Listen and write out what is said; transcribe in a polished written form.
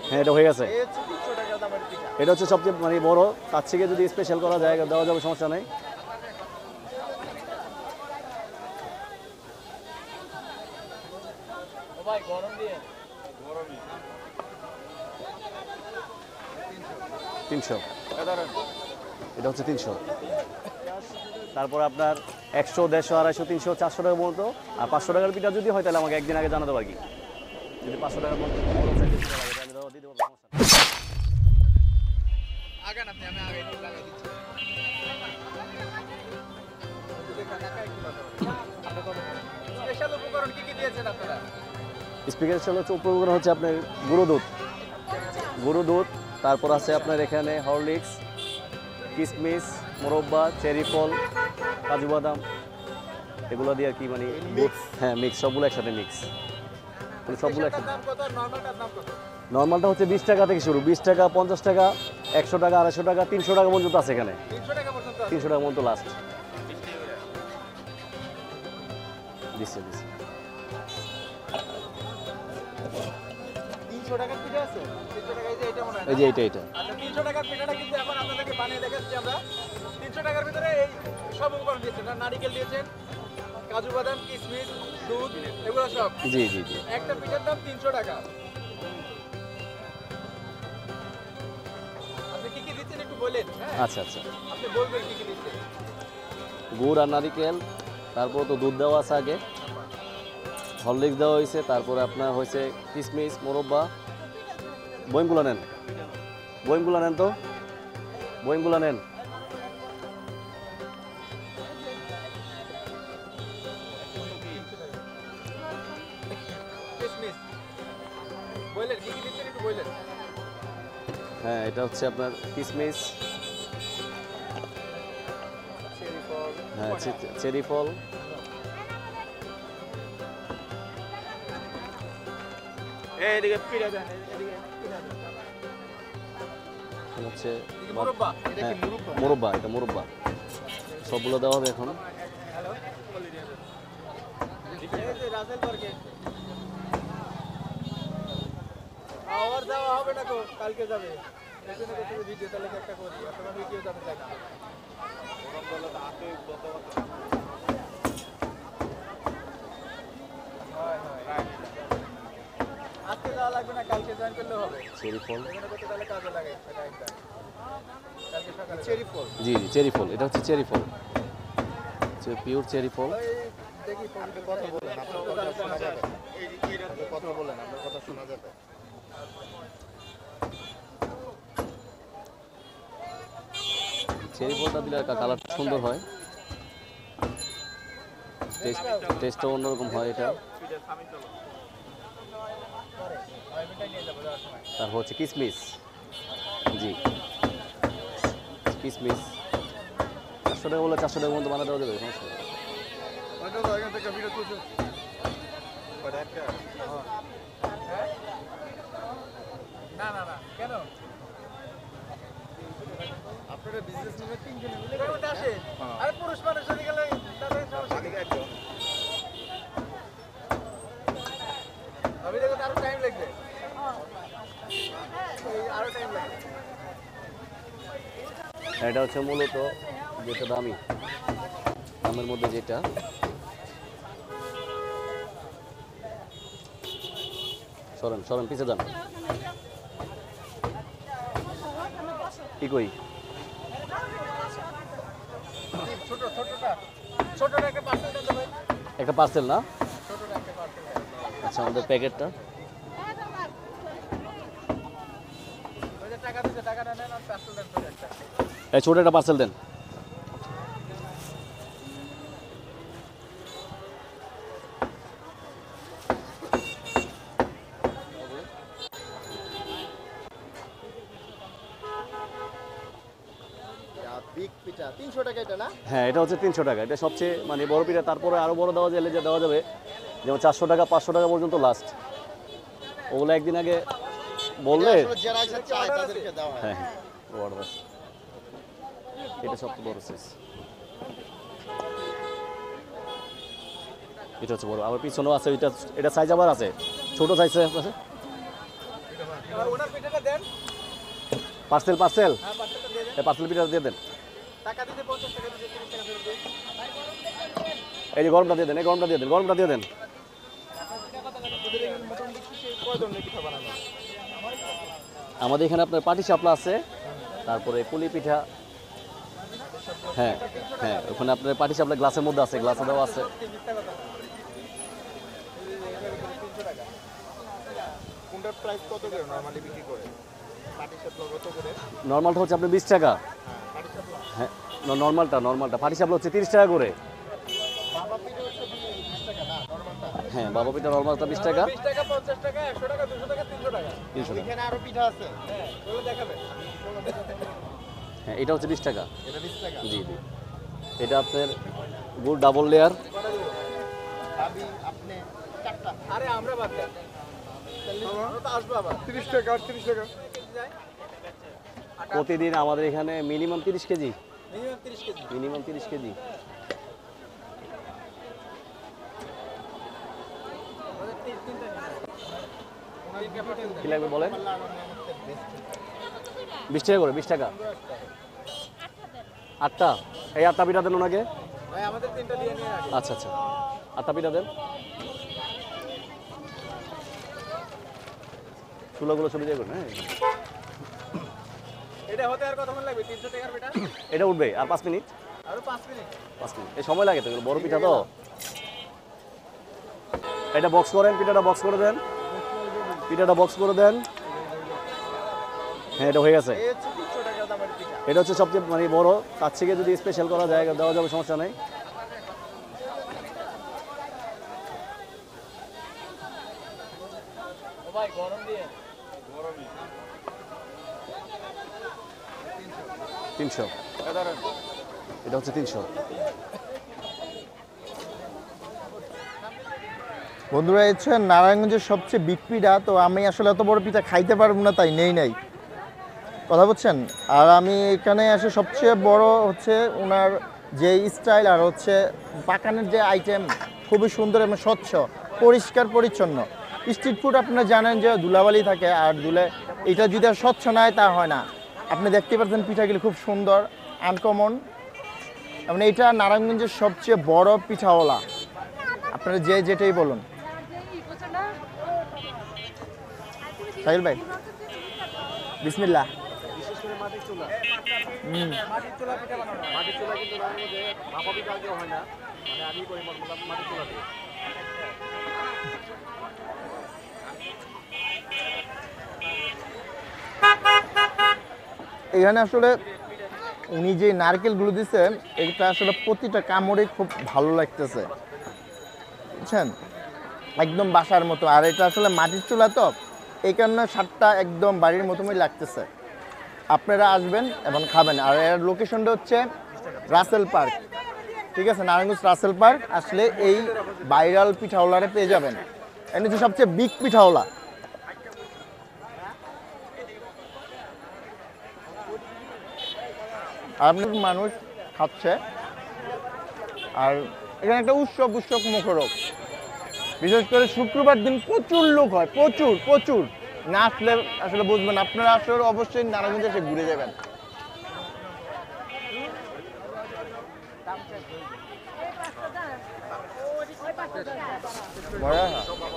হ্যাঁ এটা হয়ে গেছে। এটা হচ্ছে সবচেয়ে মানে বড়, তার থেকে যদি স্পেশাল করা যায় দেওয়া যাবে, সমস্যা নেই। ভাই গরম দিয়ে 300, এটা হচ্ছে 300। তারপর আপনার 100, 150, 250, 300, 400 টাকা মতো। আর 500 টাকার পিঠা যদি হয় তাহলে আমাকে একদিন আগে জানাতে পারি। যদি 500 টাকার মতো বড় সাইজের পিঠা লাগে তাহলে দিতে পারবো, সমস্যা নেই। আগান আপনি, আমি আগে একটু লাগা দিচ্ছি। স্পেশাল উপকরণ কি কি দিয়েছেন আপনারা? স্পিকার হচ্ছে উপকরণ হচ্ছে আপনার গুঁড়ো দুধ, তারপর আছে আপনার এখানে হরলিক্স, কিশমিশ, মোরব্বা, চেরি ফল, কাজু বাদাম, এগুলো দিয়ে আর কি মানে হ্যাঁ মিক্স, সবগুলো একসাথে মিক্স, সবগুলো একসাথে। দাম কত, নরমালটার দাম কত? নর্মালটা হচ্ছে 20 টাকা থেকে শুরু, 20 টাকা, 50 টাকা, 100 টাকা, 250 টাকা, 300 টাকা পর্যন্ত আছে এখানে। 300 টাকা পর্যন্ত আছে? 300 টাকা পর্যন্ত লাস্ট। দিচ্ছে 300 টাকার পিঠা আছে? 300 টাকা, এই যে এটা মনে হয় না? এই যে এটা আচ্ছা, 300 টাকার পিঠাটা কিন্তু এখন আপনাদেরকে বানিয়ে দেখাচ্ছি আমরা। 300 টাকার ভিতরে এই সব উপকরণ দিয়েছেন, নারিকেল দিয়েছেন, কাজু বাদাম, কিশমিশ, দুধ, এগুলো সব। জি। একটা পিঠার দাম 300 টাকা। আপনি কি কি দিচ্ছেন একটু বলেন। হ্যাঁ, আচ্ছা। আপনি বলবেন কি কি দিচ্ছেন। গুড় আর নারিকেল, তারপর তো দুধ দেওয়া আছে আগে, হরলিক্স দেওয়া হয়েছে, তারপরে আপনার হয়েছে কিশমিশ, মোরব্বা। বইমগুলো নেন তো, বইমগুলো নেন। কিশমিশ বলেন, কি কি দিচ্ছেন একটু বলেন। হ্যাঁ এটা হচ্ছে আপনার কিশমিশ, চেরি ফল, হ্যাঁ চেরি ফল, এইদিকে পিঠা দেন, এইদিকে পিঠা দেন। হচ্ছে মুরব্বা, এটা হ্যাঁ কি মুরব্বা? মোরব্বা, এটা মোরব্বা, সবগুলো দেওয়া হবে এখন। হ্যালো, এই যে রাসেল পার্কে আওয়ার দেওয়া হবে না গো, কালকে যাবে। এজন্য তো তুমি ভিডিও তাহলে একটা করি, অথবা ভিডিও যাবে তাই না? ওরকম বলে তো হাতে বলতে আজকে যাওয়া লাগবে না, কালকে জয়েন করলে হবে। চেরি ফল, এখানে করতে তাহলে কাজে লাগে সেটা একদম। কালকে সকালে চেরি ফল, জি চেরি ফল, এটা হচ্ছে চেরি ফল, পিওর চেরি ফল। দেখি ফোনতে কথা বলেন, আপনার কথা শোনা যাবে। এই কথা বলেন, আপনার কথা শোনা যাবে। চেরি ফলটা দিলে কালারটা সুন্দর হয়, টেস্টও অন্যরকম হয় এটা। তারপর হচ্ছে কিশমিশ, জি কিশমিশ 400 টাকা বলে 400 টাকার মধ্যে বানা দেওয়া যাবে, সমস্যা নেই। এখান থেকে ভিডিও তুলছো না কেন আপনারা বিজনেস নিয়ে তিনজনে মিলে কেমন আসে? আরে পুরুষ মানুষ যদি গেলে তাদের সমস্যা নেই। আমি দেখো আরো টাইম লাগবে, আরো টাইম লাগবে। এটা হচ্ছে মূলত যেটা দামের মধ্যে যেটা সরেন পিছে যান, কি কই ছোটটা একটা পার্সেল দেন তো ভাই। একটা পার্সেল না? ছোটটা একটা পার্সেল দেন। আচ্ছা আমাদের প্যাকেটটা ওই যে টাকা দিতে, টাকাটা নেন আর পার্সেল দেন ছোট একটা। এই ছোট একটা পার্সেল দেন। বিগ পিঠা 300 টাকা এটা না? হ্যাঁ এটা হচ্ছে 300 টাকা, এটা সবচেয়ে মানে বড় পিঠা। তারপরে আরো বড় দেওয়া যাবে, যেমন 400 টাকা, 500 টাকা পর্যন্ত লাস্ট। ওগুলো একদিন আগে বললে যারা এসে চায় তাদেরকে দেওয়া হয়। হ্যাঁ অর্ডার আছে। এটা সবচেয়ে বড় সাইজ, এটা হচ্ছে বড়। আবার পিছনেও আছে, এটা সাইজ আবার আছে, ছোট সাইজ আছে। ওনার পিঠাটা দেন। পার্সেল পার্সেল হ্যাঁ, পার্সেলটা দিয়ে দেন। এই পার্সেল পিঠাটা দিয়ে দেন। টাকা দিতে 50 টাকা দিতে 30 টাকা ফেরত দিন। এই যে গরমটা দিয়ে দেন, এই গরমটা দিয়ে দেন, গরমটা দিয়ে দেন। ওদের এখানে মোটামুটি কয় ধরনের পিঠা বানানো? আমাদের এখানে আপনার পাটি সাপলা আছে, তারপরে পুলি পিঠা। হ্যাঁ হ্যাঁ, ওখানে আপনার পাটি সাপলা গ্লাসের মধ্যে আছে, গ্লাসে দেওয়া আছে। কোনটার প্রাইস কত করে নরমালি বিক্রি করে? পাটিসাপলা কত করে? নর্মালটা হচ্ছে আপনার 20 টাকা। পাটিসাপলা হ্যাঁ, নর্মালটা পাটি সাপলা হচ্ছে 30 টাকা করে। বাবা পিঠা হচ্ছে 20 টাকা না নরমালটা? হ্যাঁ, বাবা পিঠা নর্মালটা 20 টাকা। 20 টাকা, 50 টাকা, 100 টাকা, 200 টাকা, 300 টাকা। 300 টাকা। এখানে আরো পিঠা আছে। হ্যাঁ, ওগুলো দেখাবে। হ্যাঁ, এটা হচ্ছে 20 টাকা। এটা 20 টাকা। জি জি। এটা আপনার গুড় ডাবল লেয়ার। কটা দিব? ভাবি আপনি চারটা। আরে আমরা বাদ দেন। আমরা তো আসবো আবার। 30 টাকা, 30 টাকা। প্রতিদিন আমাদের এখানে minimum 30 KG, minimum 30 KG. Minimum 30 KG. কি লাগবে বলেন? 20 টাকা করে, 20 টাকা। 8টা, এই 8টা পিঠা দেন ওনাকে। ভাই আমাদের 3টা দিয়ে নিয়ে আগে। আচ্ছা আচ্ছা, 8টা পিঠা দেন। চুলাগুলো ছবি দিয়ে করুন। হ্যাঁ, এটা হতে আর কতক্ষণ লাগবে? 300 টাকার পিঠা? এটা উঠবে আর 5 মিনিট। আরো 5 মিনিট। 5 মিনিট, এই সময় লাগে তো, এগুলো বড় পিঠা তো। এটা বক্স করেন, পিঠাটা বক্স করে দেন, পিঠাটা বক্স করে দেন। হ্যাঁ, এটা হয়ে গেছে। এই হচ্ছে 300 টাকা দামের পিঠা। এটা হচ্ছে সবচেয়ে মানে বড়, তার থেকে যদি স্পেশাল করা যায় দেওয়া যাবে, সমস্যা নেই। ও ভাই গরম দিয়ে। 300, এটা হচ্ছে 300। বন্ধুরা, হচ্ছে নারায়ণগঞ্জের সবচেয়ে বিগ পিঠা। তো আমি আসলে এত বড় পিঠা খাইতে পারবো না, তাই নেই কথা বুঝছেন। আর আমি এখানে এসে সবচেয়ে বড় হচ্ছে ওনার যে স্টাইল আর হচ্ছে পাকানের যে আইটেম, খুবই সুন্দর এবং স্বচ্ছ, পরিষ্কার পরিচ্ছন্ন। স্ট্রিট ফুড আপনারা জানেন যে ধুলাবালি থাকে, আর এটা যদি আর স্বচ্ছ না হয় তা হয় না। আপনি দেখতে পাচ্ছেন পিঠাগুলি খুব সুন্দর, আনকমন। মানে এটা নারায়ণগঞ্জের সবচেয়ে বড় পিঠাওয়ালা, আপনারা যেটাই বলুন। সাহিল ভাই, বিসমিল্লাহ। বিশেষ করে মাটির চুলা। মাটির চুলা পিঠা বানানো। মাটির চুলা কিন্তু নারায়ণগঞ্জে ভাপা পিঠা কেউ হয় না, মানে আমি করি মাটির চুলা দিয়ে। এখানে আসলে উনি যে নারকেলগুলো দিচ্ছেন, এটা আসলে প্রতিটা কামড়ে খুব ভালো লাগতেছে, বুঝছেন, একদম বাসার মতো। আর এটা আসলে মাটির চুলা তো, এই কারণে স্বাদটা একদম বাড়ির মতোই লাগতেছে। আপনারা আসবেন এবং খাবেন। আর এর লোকেশনটা হচ্ছে রাসেল পার্ক, ঠিক আছে, নারায়ণগঞ্জ রাসেল পার্ক আসলে এই ভাইরাল পিঠাওয়ালারে পেয়ে যাবেন। এর হচ্ছে সবচেয়ে বিগ পিঠাওয়ালা। আপনার মানুষ খাচ্ছে, আর এখানে একটা উৎসব মুখরক। বিশেষ করে শুক্রবার দিন প্রচুর লোক হয়, প্রচুর। না আসলে আসলে বুঝবেন। আপনারা আসলে অবশ্যই নারায়ণগঞ্জে এসে ঘুরে যাবেন। বড়